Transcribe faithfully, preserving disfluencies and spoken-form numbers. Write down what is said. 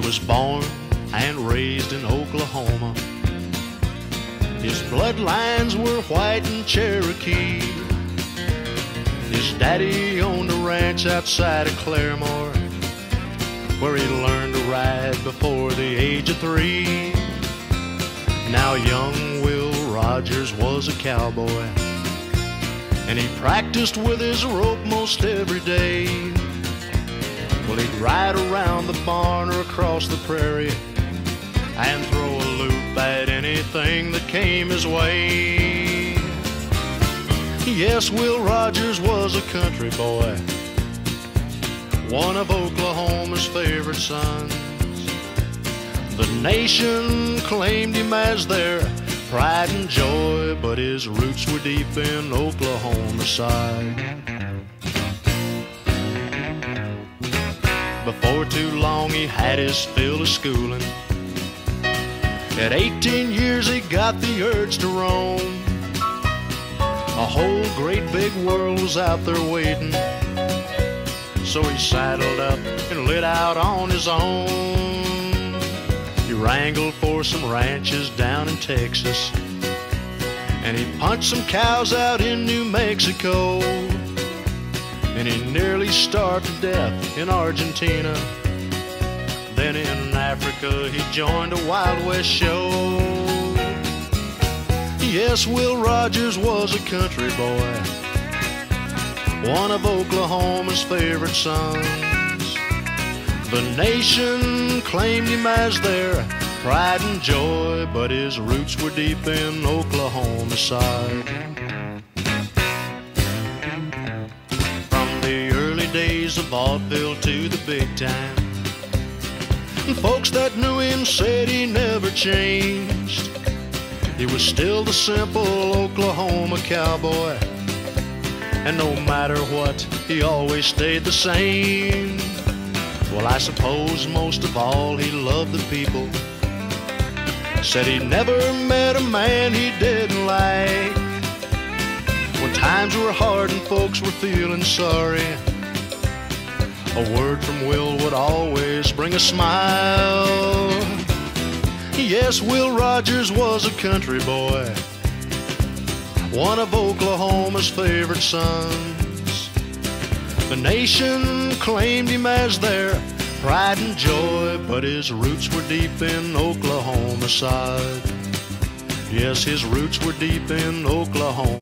was born and raised in Oklahoma. His bloodlines were white and Cherokee. His daddy owned a ranch outside of Claremore, where he learned to ride before the age of three. Now young Will Rogers was a cowboy, and he practiced with his rope most every day. Well, he'd ride around the barn or across the prairie and throw a loop at anything that came his way. Yes, Will Rogers was a country boy, one of Oklahoma's favorite sons. The nation claimed him as their pride and joy, but his roots were deep in Oklahoma side. Before too long he had his fill of schooling. At eighteen years he got the urge to roam. A whole great big world was out there waiting, so he saddled up and lit out on his own. He wrangled for some ranches down in Texas, and he punched some cows out in New Mexico. And he nearly starved to death in Argentina. Then in Africa he joined a Wild West show. Yes, Will Rogers was a country boy, one of Oklahoma's favorite sons. The nation claimed him as their pride and joy, but his roots were deep in Oklahoma side. From the early days of vaudeville to the big time, folks that knew him said he never changed. He was still the simple Oklahoma cowboy, and no matter what, he always stayed the same. Well, I suppose most of all he loved the people. Said he never met a man he didn't like. When times were hard and folks were feeling sorry, a word from Will would always bring a smile. Yes, Will Rogers was a country boy, one of Oklahoma's favorite sons. The nation claimed him as their pride and joy, but his roots were deep in Oklahoma side. Yes, his roots were deep in Oklahoma.